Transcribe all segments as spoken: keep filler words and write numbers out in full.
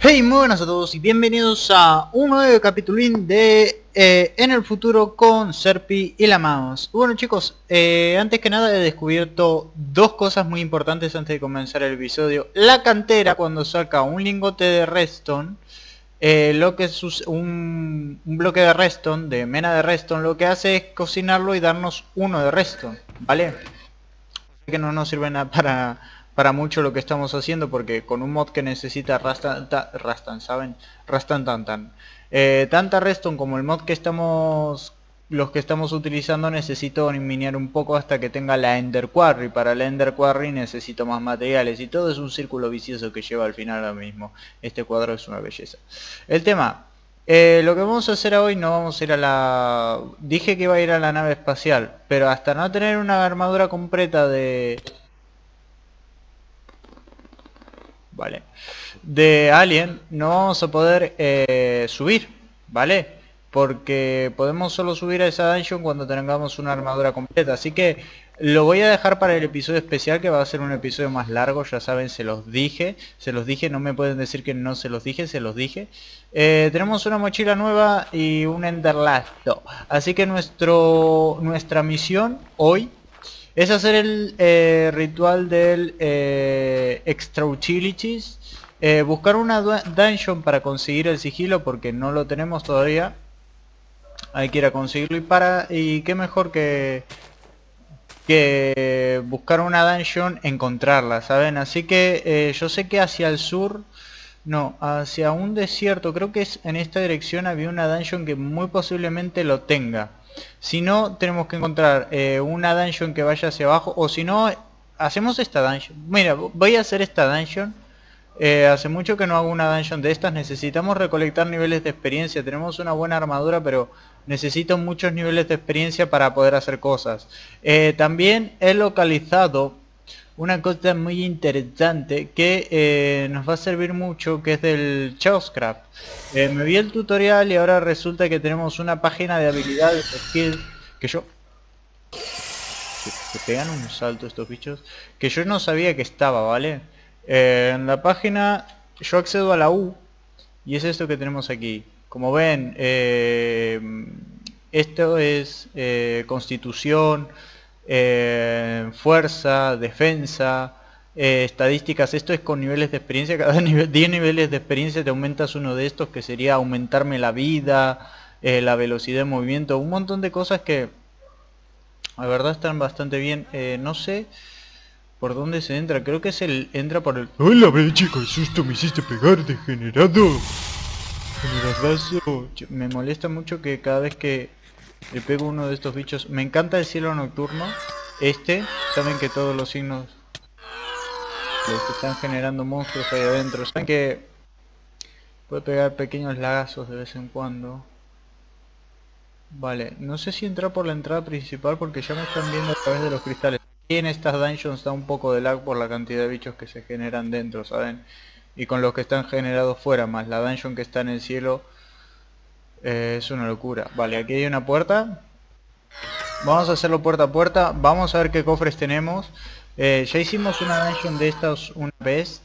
Hey, muy buenas a todos y bienvenidos a un nuevo capitulín de eh, En el futuro con Serpi y la Mouse. Bueno chicos, eh, antes que nada he descubierto dos cosas muy importantes antes de comenzar el episodio. La cantera, cuando saca un lingote de redstone, eh, lo que es un, un bloque de redstone, de mena de redstone, lo que hace es cocinarlo y darnos uno de redstone, ¿vale? Que no nos sirve nada para... para mucho lo que estamos haciendo, porque con un mod que necesita rastan, ta, rastan ¿saben? Rastan tan tan. Eh, tanta redstone como el mod que estamos, los que estamos utilizando, necesito minear un poco hasta que tenga la Ender Quarry. Para la Ender Quarry necesito más materiales y todo es un círculo vicioso que lleva al final lo mismo. Este cuadro es una belleza. El tema, eh, lo que vamos a hacer hoy, no vamos a ir a la... Dije que iba a ir a la nave espacial, pero hasta no tener una armadura completa de... Vale, de Alien no vamos a poder eh, subir, ¿vale? Porque podemos solo subir a esa dungeon cuando tengamos una armadura completa. Así que lo voy a dejar para el episodio especial, que va a ser un episodio más largo. Ya saben, se los dije, se los dije, no me pueden decir que no se los dije, se los dije. eh, Tenemos una mochila nueva y un enderlazo. Así que nuestro, nuestra misión hoy es hacer el eh, ritual del eh, Extra Utilities. Eh, buscar una dungeon para conseguir el sigilo, porque no lo tenemos todavía. Hay que ir a conseguirlo, y para y qué mejor que que buscar una dungeon, encontrarla, ¿saben? Así que eh, yo sé que hacia el sur, no, hacia un desierto, creo que es en esta dirección, había una dungeon que muy posiblemente lo tenga. Si no, tenemos que encontrar eh, una dungeon que vaya hacia abajo, o si no, hacemos esta dungeon. Mira, voy a hacer esta dungeon. Eh, hace mucho que no hago una dungeon de estas. Necesitamos recolectar niveles de experiencia. Tenemos una buena armadura, pero necesito muchos niveles de experiencia para poder hacer cosas. Eh, también he localizado una cosa muy interesante que eh, nos va a servir mucho, que es del Chaoscraft. Eh, me vi el tutorial y ahora resulta que tenemos una página de habilidades, skills, que yo... Se pegan un salto estos bichos, que yo no sabía que estaba, ¿vale? Eh, en la página yo accedo a la U y es esto que tenemos aquí. Como ven, eh, esto es eh, constitución, eh, fuerza, defensa, eh, estadísticas. Esto es con niveles de experiencia. Cada nivel, diez niveles de experiencia te aumentas uno de estos, que sería aumentarme la vida, eh, la velocidad de movimiento, un montón de cosas que la verdad están bastante bien. Eh, no sé por dónde se entra, creo que es el... entra por el... Hola, Bechi, qué susto me hiciste pegar, degenerado. Generadazo. Me molesta mucho que cada vez que le pego uno de estos bichos... Me encanta el cielo nocturno. Este, saben que todos los signos los que están generando monstruos ahí adentro, saben que puede pegar pequeños lagazos de vez en cuando. Vale, no sé si entrar por la entrada principal, porque ya me están viendo a través de los cristales. Y en estas dungeons da un poco de lag por la cantidad de bichos que se generan dentro, ¿saben? Y con los que están generados fuera, más la dungeon que está en el cielo, eh, es una locura. Vale, aquí hay una puerta. Vamos a hacerlo puerta a puerta. Vamos a ver qué cofres tenemos. Eh, ya hicimos una dungeon de estas una vez.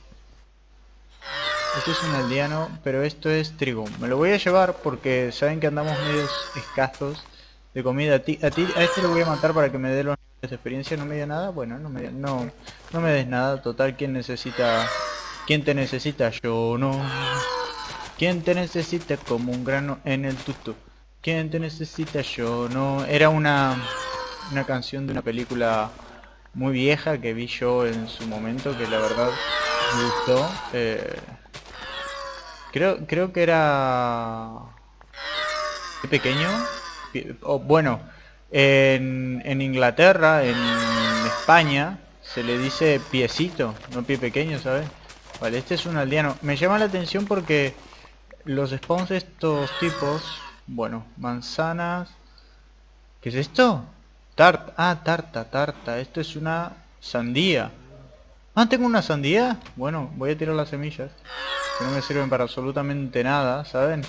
Este es un aldeano, pero esto es trigo. Me lo voy a llevar porque saben que andamos medios escasos de comida. A ti, a ti, a este lo voy a matar para que me dé los niveles de experiencia. ¿No me dio nada? Bueno, no me, no, no me des nada. Total, ¿quién necesita? ¿Quién te necesita? Yo no. ¿Quién te necesita como un grano en el tuto? ¿Quién te necesita? Yo no. Era una, una canción de una película muy vieja que vi yo en su momento, que la verdad me gustó. Eh, creo, creo que era... pequeño. O, bueno, en, en Inglaterra, en España, se le dice piecito, no pie pequeño, ¿sabes? Vale, este es un aldeano. Me llama la atención porque los spawns de estos tipos... Bueno, manzanas... ¿Qué es esto? Tarta. Ah, tarta, tarta. Esto es una sandía. Ah, ¿tengo una sandía? Bueno, voy a tirar las semillas, que no me sirven para absolutamente nada, ¿saben?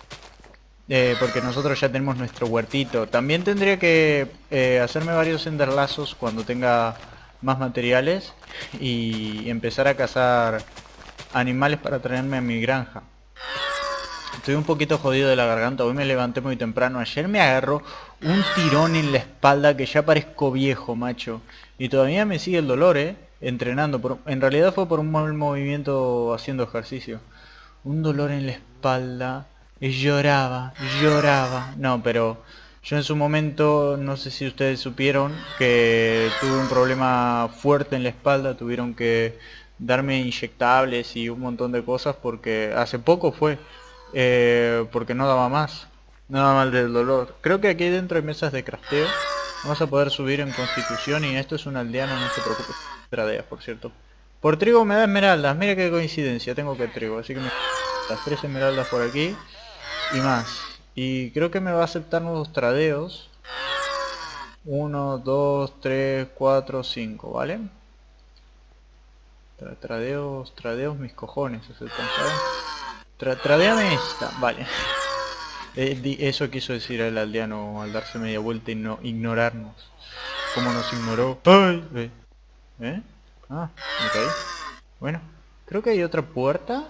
Eh, porque nosotros ya tenemos nuestro huertito. También tendría que eh, hacerme varios enderlazos cuando tenga más materiales y empezar a cazar animales para traerme a mi granja. Estoy un poquito jodido de la garganta, hoy me levanté muy temprano, ayer me agarró un tirón en la espalda que ya parezco viejo, macho. Y todavía me sigue el dolor, eh, entrenando, por, en realidad fue por un mal movimiento haciendo ejercicio. Un dolor en la espalda, y lloraba, lloraba. No, pero yo en su momento, no sé si ustedes supieron, que tuve un problema fuerte en la espalda, tuvieron que darme inyectables y un montón de cosas porque hace poco fue. Eh, porque no daba más, no daba mal del dolor. Creo que aquí dentro hay mesas de crafteo. Vamos a poder subir en constitución y esto es un aldeano, no se preocupe. Tradeas, por cierto. Por trigo me da esmeraldas, mira qué coincidencia, tengo que trigo, así que me... las tres esmeraldas por aquí y más. Y creo que me va a aceptar nuevos tradeos. uno, dos, tres, cuatro, cinco, ¿vale? Tra tradeos, tradeos mis cojones, aceptan, ¿saben? Tra tradeame esta, vale. Eh, eso quiso decir el aldeano al darse media vuelta y no ignorarnos. Como nos ignoró. ¡Ay! ¿Eh? ¿Eh? Ah, ok. Bueno, creo que hay otra puerta.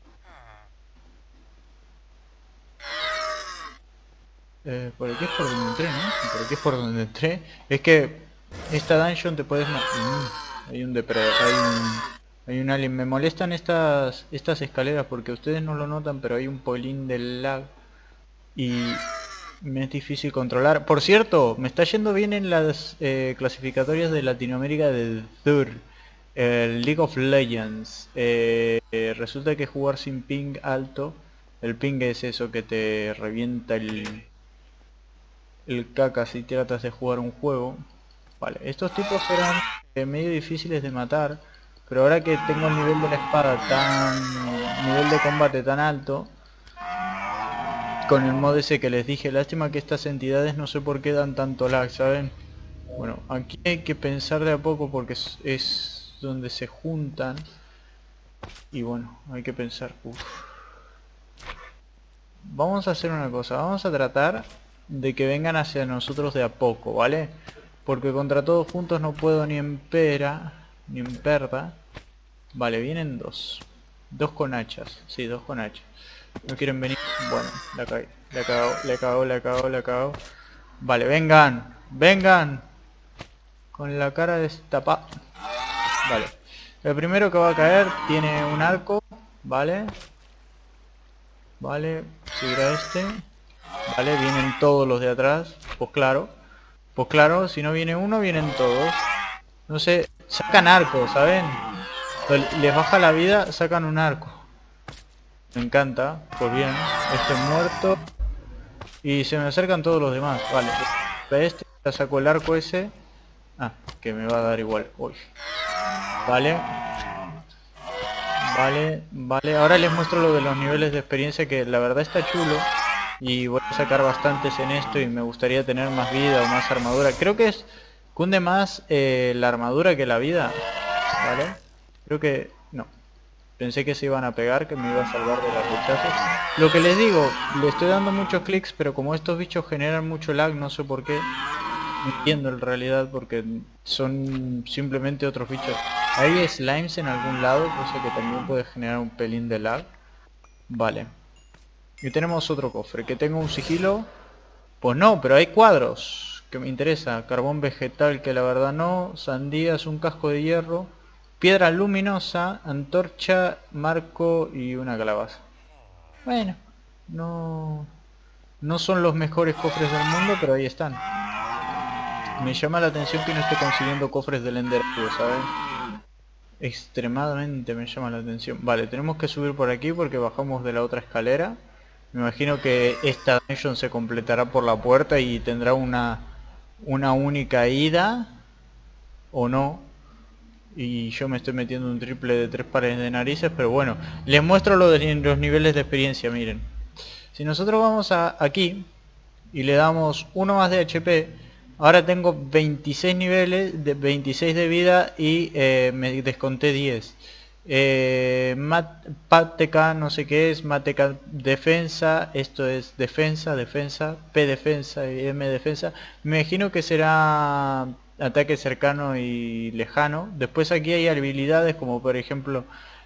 Eh, por aquí es por donde entré, ¿no? Por aquí es por donde entré. Es que esta dungeon te puedes... Mm, hay un depredador, hay un... Hay un alien, me molestan estas estas escaleras porque ustedes no lo notan, pero hay un polín del lag y me es difícil controlar. Por cierto, me está yendo bien en las eh, clasificatorias de Latinoamérica de D U R, el League of Legends. Eh, eh, resulta que jugar sin ping alto, el ping es eso que te revienta el, el caca si tratas de jugar un juego. Vale, estos tipos eran eh, medio difíciles de matar. Pero ahora que tengo el nivel de la espada tan... nivel de combate tan alto, con el mod ese que les dije, lástima que estas entidades no sé por qué dan tanto lag, ¿saben? Bueno, aquí hay que pensar de a poco porque es, es donde se juntan. Y bueno, hay que pensar. Uf. Vamos a hacer una cosa, vamos a tratar de que vengan hacia nosotros de a poco, ¿vale? Porque contra todos juntos no puedo ni en pera... ni en perda. Vale, vienen dos. Dos con hachas. Sí, dos con hachas. No quieren venir. Bueno, la cagué. La cago, la cago, la cago, la cago. Vale, vengan. Vengan. Con la cara destapada. Vale. El primero que va a caer tiene un arco. Vale. Vale. Seguirá este. Vale, vienen todos los de atrás. Pues claro. Pues claro, si no viene uno, vienen todos. No sé, sacan arco, ¿saben? Les baja la vida, sacan un arco. Me encanta, pues bien, este muerto. Y se me acercan todos los demás, vale. Este ya sacó el arco ese. Ah, que me va a dar igual. Uy. Vale. Vale, vale. Ahora les muestro lo de los niveles de experiencia, que la verdad está chulo. Y voy a sacar bastantes en esto y me gustaría tener más vida o más armadura. Creo que es... cunde más eh, la armadura que la vida. Vale. Creo que... no. Pensé que se iban a pegar, que me iba a salvar de las rechazos. Lo que les digo, le estoy dando muchos clics, pero como estos bichos generan mucho lag, no sé por qué. No entiendo en realidad, porque son simplemente otros bichos. Hay slimes en algún lado, cosa que también puede generar un pelín de lag. Vale. Y tenemos otro cofre, que tengo un sigilo. Pues no, pero hay cuadros que me interesa. Carbón vegetal, que la verdad no. Sandías, un casco de hierro. Piedra luminosa, antorcha, marco y una calabaza. Bueno, no... no son los mejores cofres del mundo, pero ahí están. Me llama la atención que no esté consiguiendo cofres del Ender, ¿saben? Extremadamente me llama la atención. Vale, tenemos que subir por aquí porque bajamos de la otra escalera. Me imagino que esta dungeon se completará por la puerta y tendrá una, una única ida. O no. Y yo me estoy metiendo un triple de tres pares de narices, pero bueno. Les muestro lo de los niveles de experiencia, miren. Si nosotros vamos a aquí y le damos uno más de H P, ahora tengo veintiséis niveles, de veintiséis de vida y eh, me desconté diez. Eh, mat, Pateca no sé qué es, Mateca defensa, esto es defensa, defensa, P defensa y M defensa. Me imagino que será ataque cercano y lejano. Después aquí hay habilidades como por ejemplo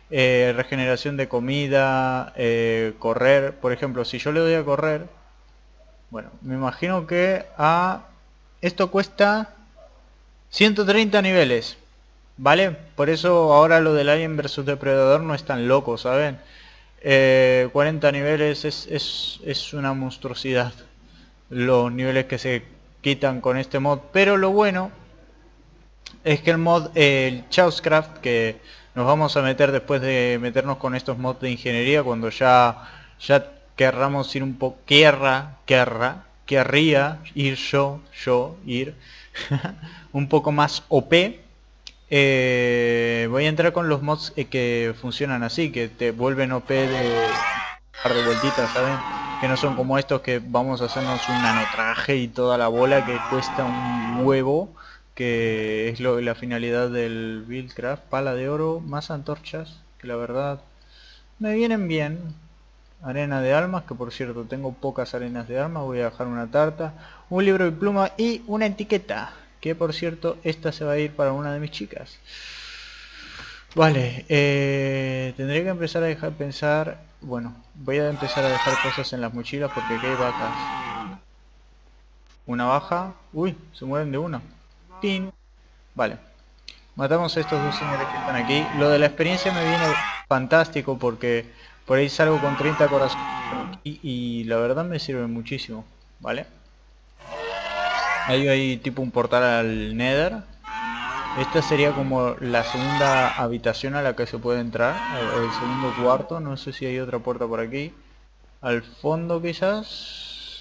eh, regeneración de comida, eh, correr. Por ejemplo, si yo le doy a correr, bueno, me imagino que a esto cuesta ciento treinta niveles, ¿vale? Por eso ahora lo del Alien versus Depredador no es tan loco, ¿saben? Eh, cuarenta niveles es, es, es una monstruosidad los niveles que se quitan con este mod, pero lo bueno es que el mod, eh, el Chainscraft, que nos vamos a meter después de meternos con estos mods de ingeniería, cuando ya ya querramos ir un poco, querra, querra, querría ir yo, yo, ir un poco más O P. Eh, voy a entrar con los mods eh, que funcionan así, que te vuelven O P de par de vueltitas, ¿saben? Que no son como estos que vamos a hacernos un nanotraje y toda la bola que cuesta un huevo, que es lo, la finalidad del Buildcraft. Pala de oro, más antorchas, que la verdad me vienen bien. Arena de almas, que por cierto tengo pocas arenas de almas, voy a dejar una tarta, un libro de pluma y una etiqueta, que por cierto esta se va a ir para una de mis chicas. Vale, eh, tendré que empezar a dejar pensar, bueno, voy a empezar a dejar cosas en las mochilas porque aquí hay vacas. Una baja, uy, se mueren de una. Pin. Vale, matamos a estos dos señores que están aquí. Lo de la experiencia me viene fantástico porque por ahí salgo con treinta corazones y, y la verdad me sirve muchísimo, ¿vale? Ahí hay tipo un portal al Nether. Esta sería como la segunda habitación a la que se puede entrar, el, el segundo cuarto. No sé si hay otra puerta por aquí. Al fondo quizás.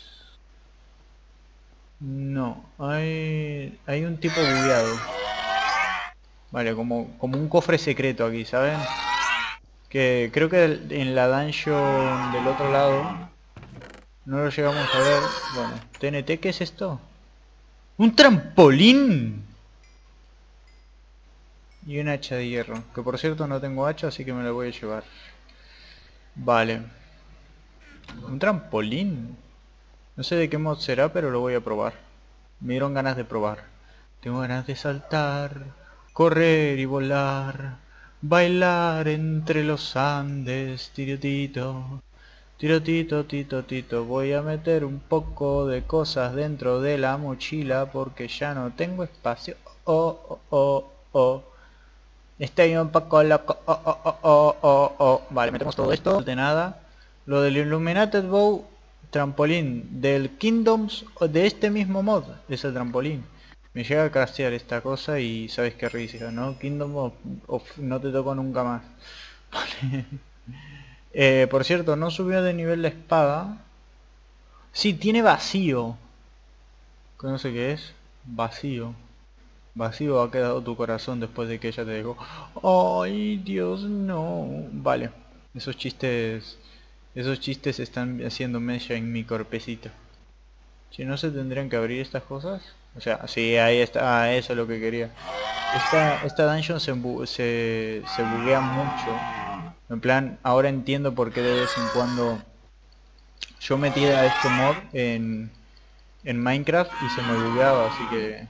No, hay, hay un tipo bugueado. Vale, como, como un cofre secreto aquí, ¿saben? Que creo que en la dungeon del otro lado no lo llegamos a ver. Bueno, T N T, ¿qué es esto? ¡Un trampolín! Y un hacha de hierro, que por cierto no tengo hacha, así que me la voy a llevar. Vale. Un trampolín. No sé de qué mod será, pero lo voy a probar. Me dieron ganas de probar. Tengo ganas de saltar, correr y volar, bailar entre los Andes, tirotito, tirotito, tito, tito. Voy a meter un poco de cosas dentro de la mochila porque ya no tengo espacio. Oh, oh, oh, oh. Estoy un poco loco. Oh, oh, oh, oh, oh, oh. Vale, metemos todo esto. De nada. Lo del Illuminated Bow, trampolín del Kingdoms de este mismo mod. Es el trampolín. Me llega a crashear esta cosa y sabes qué risa, ¿no? Kingdom of, of no te toco nunca más. Vale. Eh, por cierto, no subió de nivel la espada. Sí, tiene vacío. Que no sé qué es. Vacío. Vacío ha quedado tu corazón después de que ella te dejó. Ay, Dios, no. Vale. Esos chistes... Esos chistes están haciendo mella en mi cuerpecito. Si no se tendrían que abrir estas cosas. O sea, sí, ahí está. Ah, eso es lo que quería. Esta, esta dungeon se, se, se buguea mucho. En plan, ahora entiendo por qué de vez en cuando yo metía este mod en, en Minecraft y se me bugueaba, así que...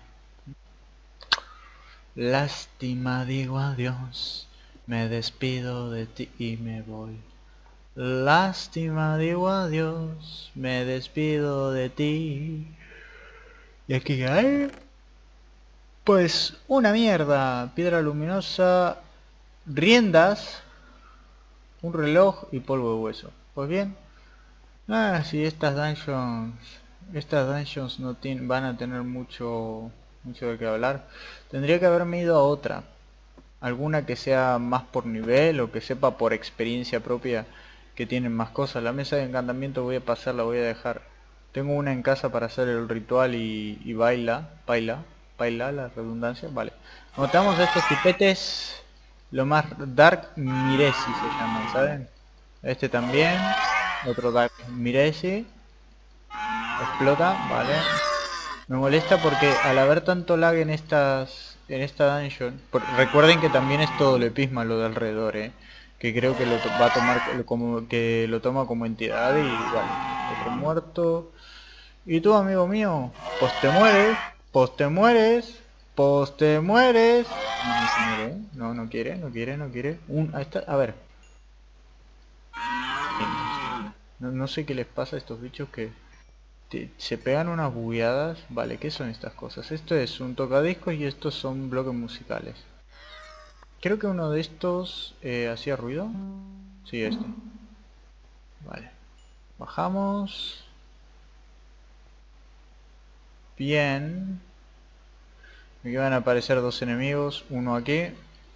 Lástima, digo adiós, me despido de ti y me voy. Lástima, digo adiós, me despido de ti. Y aquí hay... Pues una mierda, piedra luminosa, riendas, un reloj y polvo de hueso. Pues bien, ah, si estas dungeons, estas dungeons no tienen, van a tener mucho, mucho de qué hablar. Tendría que haberme ido a otra, alguna que sea más por nivel o que sepa por experiencia propia que tienen más cosas. La mesa de encantamiento voy a pasar, la voy a dejar. Tengo una en casa para hacer el ritual y, y baila, baila, baila la redundancia, vale. Notamos estos tipetes, lo más Dark Miresi se llaman, ¿saben? Este también, otro Dark Miresi, explota, vale. Me molesta porque al haber tanto lag en estas, en esta dungeon, por, recuerden que también es todo lepisma lo de alrededor, eh, que creo que lo va a tomar como que lo toma como entidad y vale, otro muerto. Y tú, amigo mío, pues te mueres, pues te mueres. Pues te mueres. No, no se muere, ¿eh? No, no quiere, no quiere, no quiere. Un, ahí está, a ver. No, no sé qué les pasa a estos bichos que te- se pegan unas bugueadas. Vale, ¿qué son estas cosas? Esto es un tocadiscos y estos son bloques musicales. Creo que uno de estos eh, hacía ruido. Sí, este. Vale. Bajamos. Bien. Aquí van a aparecer dos enemigos. Uno aquí.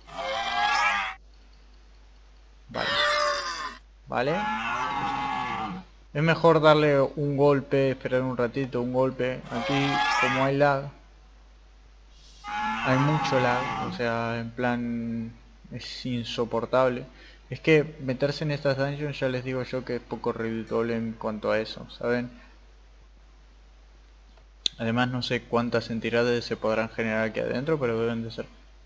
Vale. Vale. Es mejor darle un golpe, esperar un ratito, un golpe. Aquí, como hay lag, hay mucho lag, o sea, en plan, es insoportable. Es que meterse en estas dungeons ya les digo yo que es poco redituable en cuanto a eso, ¿saben? Además no sé cuántas entidades se podrán generar aquí adentro, pero deben de ser.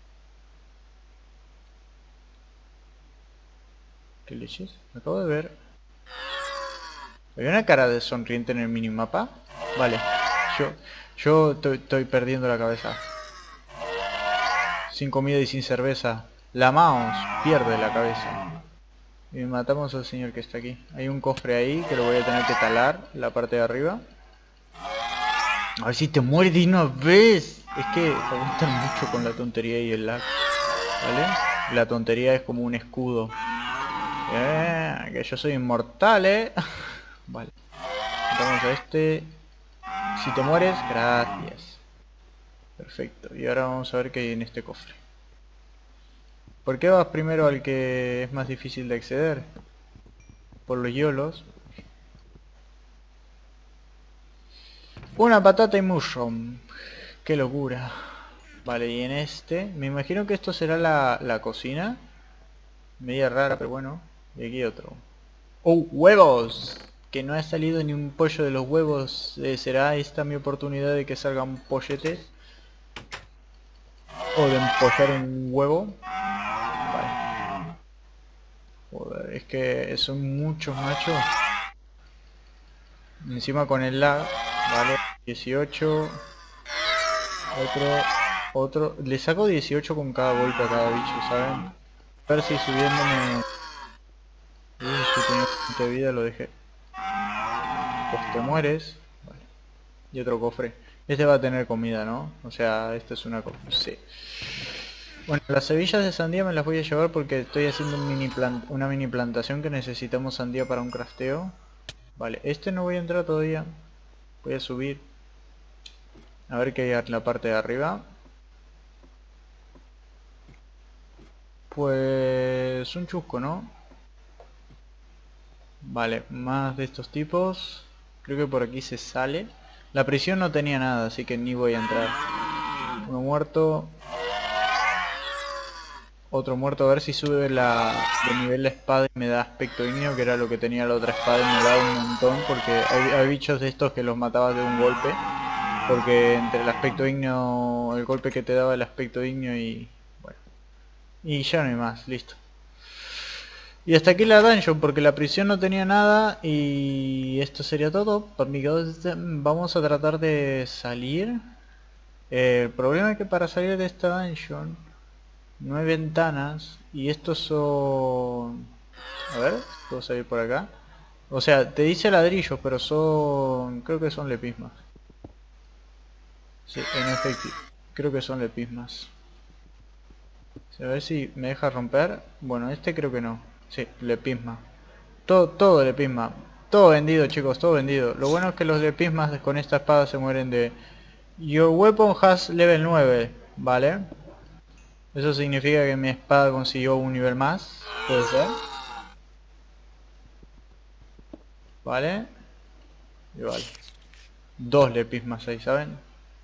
¿Qué leches? Acabo de ver. ¿Hay una cara de sonriente en el minimapa? Vale. Yo, yo estoy, estoy perdiendo la cabeza. Sin comida y sin cerveza. La mouse pierde la cabeza. Y matamos al señor que está aquí. Hay un cofre ahí que lo voy a tener que talar, la parte de arriba. A ver si te mueres de una vez. Es que aguantan mucho con la tontería y el lag. ¿Vale? La tontería es como un escudo. Eh, que yo soy inmortal, eh. Vale. Matamos a este. Si te mueres, gracias. Perfecto. Y ahora vamos a ver qué hay en este cofre. ¿Por qué vas primero al que es más difícil de acceder? Por los yolos. Una patata y mushroom. Qué locura. Vale, y en este... Me imagino que esto será la, la cocina. Media rara, pero bueno. Y aquí otro. ¡Oh, huevos! Que no ha salido ni un pollo de los huevos. Eh, ¿Será esta mi oportunidad de que salgan polletes? O de empollar un huevo. Vale. Joder, es que son muchos machos. Encima con el lag. Vale, dieciocho. Otro, otro. Le saco dieciocho con cada golpe a cada bicho, ¿saben? A ver si subiéndome... Uy, si tenía veinte vida lo dejé. Pues te mueres. Vale. Y otro cofre. Este va a tener comida, ¿no? O sea, esta es una cosa... Sí. Bueno, las semillas de sandía me las voy a llevar porque estoy haciendo un mini plant una mini plantación que necesitamos sandía para un crafteo. Vale, este no voy a entrar todavía. Voy a subir. A ver qué hay en la parte de arriba. Pues un chusco, ¿no? Vale, más de estos tipos. Creo que por aquí se sale. La prisión no tenía nada, así que ni voy a entrar. Uno muerto. Otro muerto, a ver si sube la, de nivel la espada y me da aspecto ignio, que era lo que tenía la otra espada y me da un montón, porque hay, hay bichos de estos que los matabas de un golpe. Porque entre el aspecto ignio, el golpe que te daba el aspecto ignio y... bueno. Y ya no hay más, listo. Y hasta aquí la dungeon, porque la prisión no tenía nada y esto sería todo. Amigos, vamos a tratar de salir. Eh, el problema es que para salir de esta dungeon no hay ventanas y estos son... A ver, puedo salir por acá. O sea, te dice ladrillos, pero son... creo que son lepismas. Sí, en efecto, creo que son lepismas. A ver si me deja romper. Bueno, este creo que no. Sí, lepisma. Todo, todo lepisma. Todo vendido, chicos, todo vendido. Lo bueno es que los lepismas con esta espada se mueren de... Your weapon has level nueve. Vale. Eso significa que mi espada consiguió un nivel más. Puede ser. Vale. Y vale. Dos lepismas ahí, ¿saben?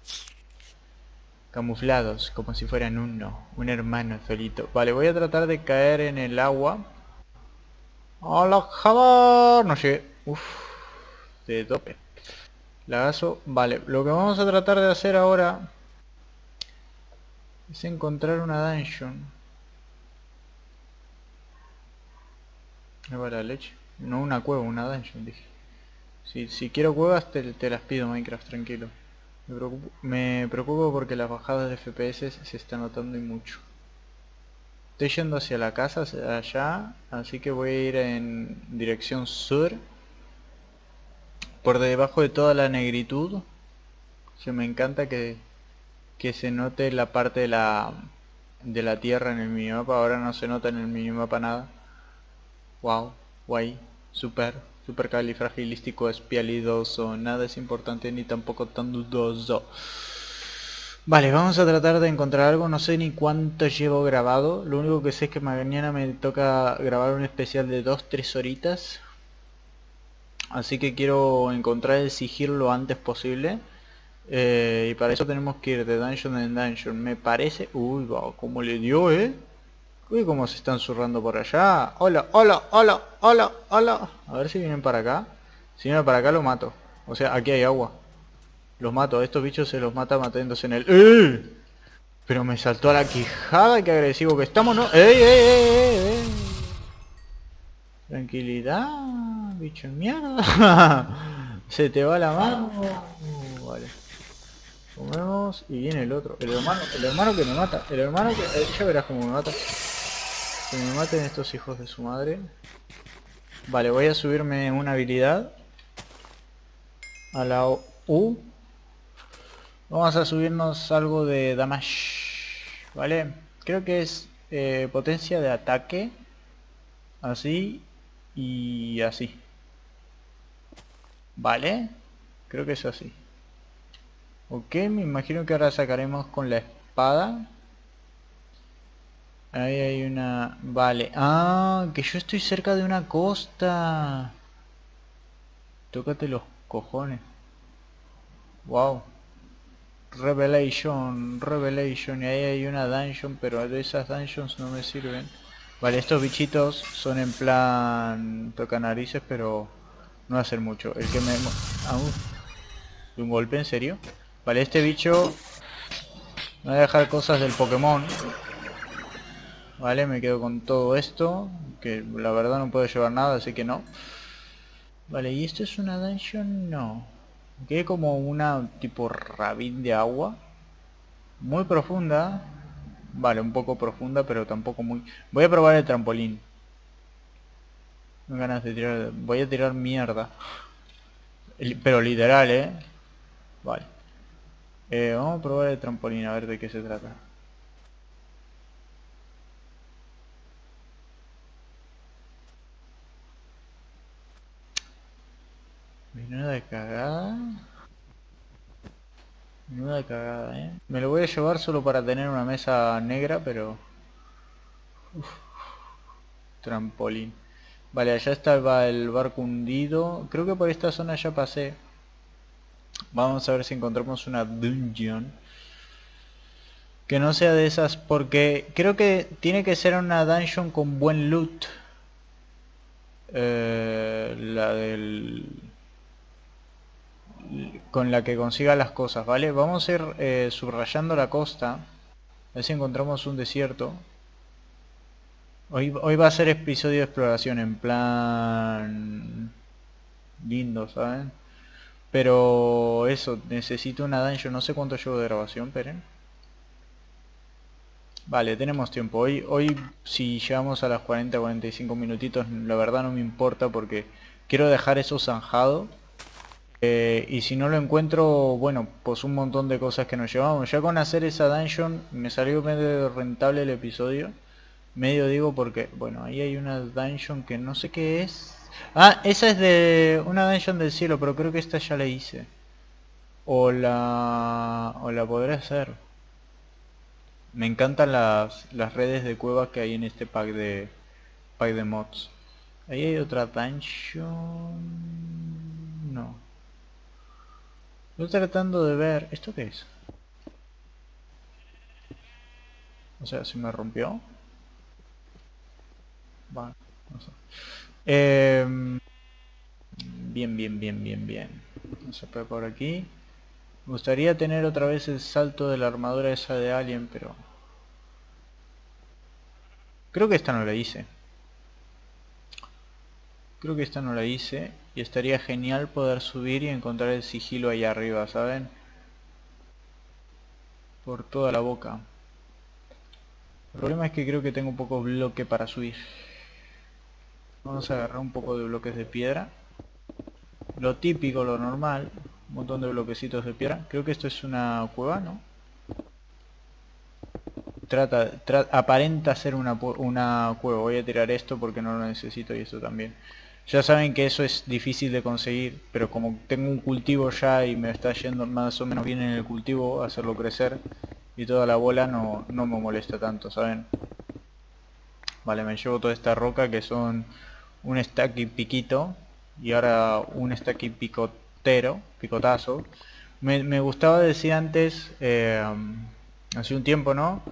Camuflados, como si fueran uno. Un hermano solito. Vale, voy a tratar de caer en el agua. ¡Hola, Java! No llegué. Uff. De tope. Lagazo. Vale, lo que vamos a tratar de hacer ahora es encontrar una dungeon. Me va la leche. No una cueva, una dungeon, dije. Si, si quiero cuevas te, te las pido, Minecraft, tranquilo. Me preocupo, me preocupo porque las bajadas de F P S se están notando y mucho. Estoy yendo hacia la casa, hacia allá, así que voy a ir en dirección sur. Por debajo de toda la negritud. Se me encanta que, que se note la parte de la, de la tierra en el minimapa. Ahora no se nota en el minimapa nada. Wow, guay, super, super califragilístico espialidoso. Nada es importante ni tampoco tan dudoso. Vale, vamos a tratar de encontrar algo. No sé ni cuánto llevo grabado. Lo único que sé es que mañana me toca grabar un especial de dos tres horitas. Así que quiero encontrar el sigilo lo antes posible. Eh, y para eso tenemos que ir de dungeon en dungeon. Me parece... Uy, va, como le dio, eh. Uy, cómo se están zurrando por allá. Hola, hola, hola, hola, hola. A ver si vienen para acá. Si vienen para acá lo mato. O sea, aquí hay agua. Los mato. A estos bichos se los mata matándose en el... ¡Eh! Pero me saltó a la quijada. Qué agresivo que estamos, ¿no? ¡Ey, ey, ey, ey, ey! Tranquilidad, bicho de mierda. Se te va la mano. Vale. Comemos y viene el otro. El hermano, el hermano que me mata. El hermano que... eh, ya verás cómo me mata. Que me maten estos hijos de su madre. Vale, voy a subirme una habilidad. A la U. Vamos a subirnos algo de damage. Vale. Creo que es eh, potencia de ataque. Así. Y así. Vale. Creo que es así. Ok, me imagino que ahora sacaremos con la espada. Ahí hay una... Vale. Ah, que yo estoy cerca de una costa. Tócate los cojones. Wow. Revelation, Revelation. Y ahí hay una dungeon, pero de esas dungeons no me sirven. Vale, estos bichitos son en plan... Toca narices, pero... No va a hacer mucho. El que me... Ah, uh, ¿de un golpe? ¿En serio? Vale, este bicho... Me va a dejar cosas del Pokémon. Vale, me quedo con todo esto, que la verdad no puedo llevar nada, así que no. Vale, ¿y esto es una dungeon? No. Quedé como una tipo rabín de agua. Muy profunda. Vale, un poco profunda, pero tampoco muy... Voy a probar el trampolín. No ganas de tirar... Voy a tirar mierda. Pero literal, ¿eh? Vale. Eh, vamos a probar el trampolín, a ver de qué se trata. Menuda cagada. Menuda cagada, eh. Me lo voy a llevar solo para tener una mesa negra, pero... Uf, trampolín. Vale, allá estaba el barco hundido. Creo que por esta zona ya pasé. Vamos a ver si encontramos una dungeon. Que no sea de esas, porque creo que tiene que ser una dungeon con buen loot. Eh, la del... Con la que consiga las cosas, ¿vale? Vamos a ir eh, subrayando la costa. A ver si encontramos un desierto. Hoy, hoy va a ser episodio de exploración en plan... lindo, ¿saben? Pero eso, necesito una dungeon. No sé cuánto llevo de grabación, esperen. Vale, tenemos tiempo. Hoy, hoy si llegamos a las cuarenta a cuarenta y cinco minutitos, la verdad no me importa porque quiero dejar eso zanjado. Eh, y si no lo encuentro, bueno, pues un montón de cosas que nos llevamos. Ya con hacer esa dungeon me salió medio rentable el episodio. Medio digo porque, bueno, ahí hay una dungeon que no sé qué es. Ah, esa es de una dungeon del cielo, pero creo que esta ya la hice. O la... o la podré hacer. Me encantan las, las redes de cuevas que hay en este pack de pack de mods. Ahí hay otra dungeon... No. Estoy tratando de ver... ¿Esto qué es? O sea, ¿se me rompió? Vale, no sé. Eh, bien, bien, bien, bien, bien. Vamos a ver por aquí. Me gustaría tener otra vez el salto de la armadura esa de Alien, pero... Creo que esta no la hice. Creo que esta no la hice. Y estaría genial poder subir y encontrar el sigilo ahí arriba, ¿saben? por toda la boca. El problema es que creo que tengo poco bloque para subir. Vamos a agarrar un poco de bloques de piedra. Lo típico, lo normal. Un montón de bloquecitos de piedra. Creo que esto es una cueva, ¿no? Trata, tra aparenta ser una, una cueva. Voy a tirar esto porque no lo necesito y esto también. Ya saben que eso es difícil de conseguir, pero como tengo un cultivo ya y me está yendo más o menos bien en el cultivo, hacerlo crecer y toda la bola no, no me molesta tanto, ¿saben? Vale, me llevo toda esta roca que son un stack y piquito y ahora un stack y picotero, picotazo. Me, me gustaba decir antes, eh, hace un tiempo, ¿no?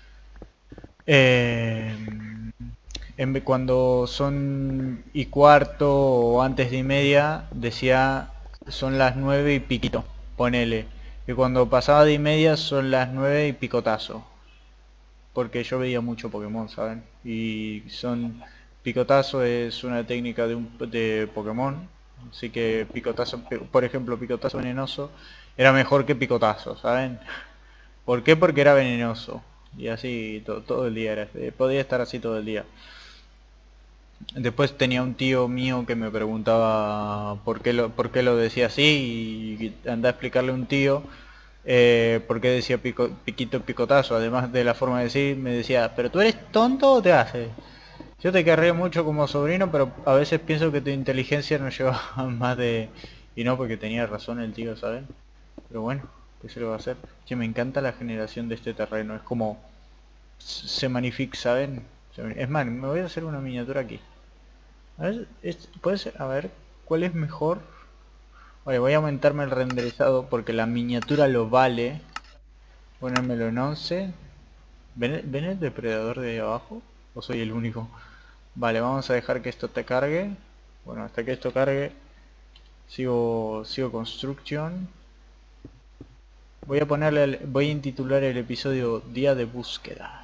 Eh, en, cuando son y cuarto o antes de y media decía son las nueve y piquito, ponele. Y cuando pasaba de y media son las nueve y picotazo. Porque yo veía mucho Pokémon, ¿saben? Y son... Picotazo es una técnica de, un, de Pokémon. Así que picotazo, por ejemplo, picotazo venenoso era mejor que picotazo, ¿saben? ¿Por qué? Porque era venenoso. Y así to, todo el día era, podía estar así todo el día. Después tenía un tío mío que me preguntaba por qué lo, por qué lo decía así y andé a explicarle a un tío eh, por qué decía pico, piquito picotazo. Además de la forma de decir, me decía, ¿pero tú eres tonto o te haces? Yo te querría mucho como sobrino, pero a veces pienso que tu inteligencia no lleva más de... Y no, porque tenía razón el tío, ¿saben? Pero bueno, ¿qué se le va a hacer? Que me encanta la generación de este terreno, es como... Se magnifica, ¿saben? Es más, me voy a hacer una miniatura aquí. A ver, es, puede ser, a ver, ¿cuál es mejor? Oye, voy a aumentarme el renderizado porque la miniatura lo vale. Ponérmelo en once. ¿Ven, ¿Ven el depredador de ahí abajo? ¿O soy el único? Vale, vamos a dejar que esto te cargue. Bueno, hasta que esto cargue Sigo, sigo construction. Voy a ponerle, voy a intitular el episodio Día de Búsqueda.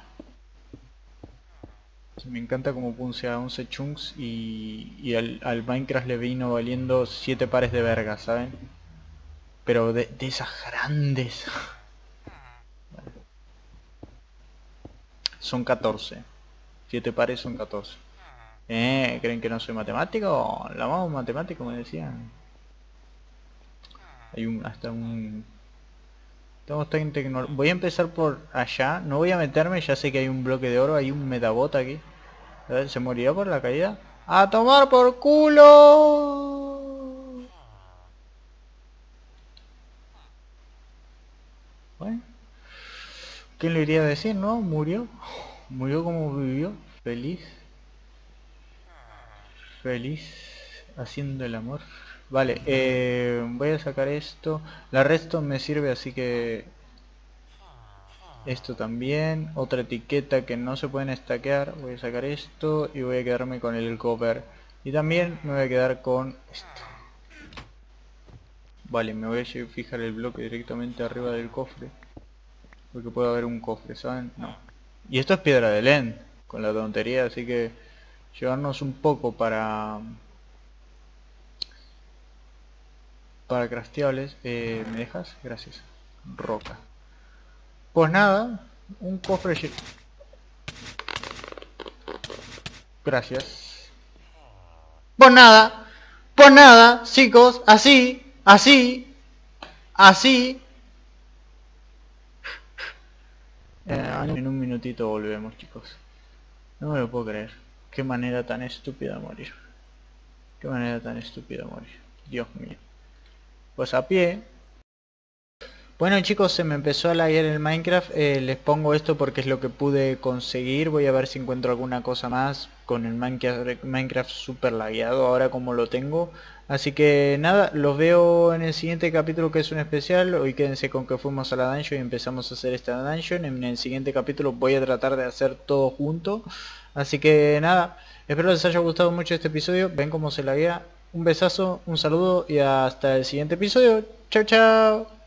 Me encanta como puse a once chunks y, y al, al Minecraft le vino valiendo siete pares de vergas, ¿saben? Pero de, de esas grandes. Vale. Son catorce. siete pares son catorce. ¿Eh? ¿Creen que no soy matemático? La vamos matemático me decían. Hay un hasta un... Estamos tan tecno... Voy a empezar por allá. No voy a meterme, ya sé que hay un bloque de oro. Hay un metabot aquí. A ver, ¿se morirá por la caída? ¡A tomar por culo! Bueno. ¿Quién le iría a decir, no? Murió. Murió como vivió. Feliz. Feliz. Haciendo el amor. Vale, eh, voy a sacar esto. La resto me sirve, así que... Esto también. Otra etiqueta que no se pueden stackear. Voy a sacar esto y voy a quedarme con el cover. Y también me voy a quedar con esto. Vale, me voy a fijar el bloque directamente arriba del cofre. Porque puede haber un cofre, ¿saben? No. Y esto es piedra de Lend, con la tontería, así que... Llevarnos un poco para... Para crafteables. Eh, ¿Me dejas? Gracias. Roca. Pues nada, un cofre... Gracias. Pues nada, pues nada, chicos, así, así, así. Eh, en un minutito volvemos, chicos. No me lo puedo creer. Qué manera tan estúpida de morir. Qué manera tan estúpida de morir. Dios mío. Pues a pie. Bueno chicos, se me empezó a laguear el Minecraft, eh, les pongo esto porque es lo que pude conseguir, voy a ver si encuentro alguna cosa más con el Minecraft, Minecraft super lagueado ahora como lo tengo. Así que nada, los veo en el siguiente capítulo que es un especial, hoy quédense con que fuimos a la dungeon y empezamos a hacer esta dungeon, en el siguiente capítulo voy a tratar de hacer todo junto. Así que nada, espero les haya gustado mucho este episodio, ven cómo se laguea, un besazo, un saludo y hasta el siguiente episodio, chao chao.